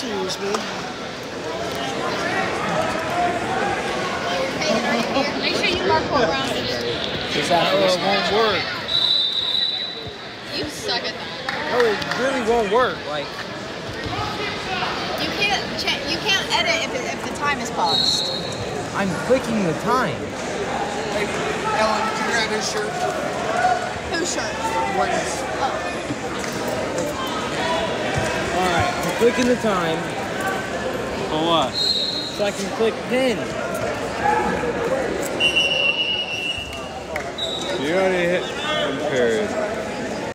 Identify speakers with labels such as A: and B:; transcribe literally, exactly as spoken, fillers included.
A: Excuse me.
B: Make sure you mark what round it is.
C: Is that how it won't work?
B: You suck at that.
C: Oh, it really won't work. Like
B: you can't you can't edit if, it, if the time is paused.
C: I'm clicking the time.
A: Hey, Ellen, can you grab his shirt?
B: Whose shirt?
A: Quentin's.
B: Oh.
C: All right, I'm clicking the time.
D: For what?
C: So I can click pin.